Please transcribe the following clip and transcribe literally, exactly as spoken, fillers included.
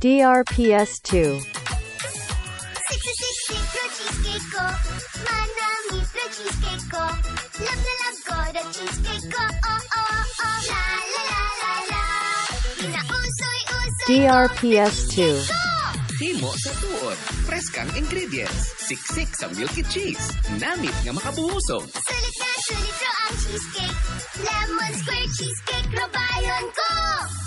D R P S two. Siksik-siksik pro cheesecake ko. Manami pro cheesecake ko. Love na love ko the cheesecake ko. Oh, oh, oh. La, la, la, la, la. Pinausoy-usoy D R P S two. Himo sa tuod. Preskang ingredients. Siksik sa Milky cheese. Namit nga makabuhusog. Sulit na sulit ro ang cheesecake. Lemon square cheesecake, robayon ko.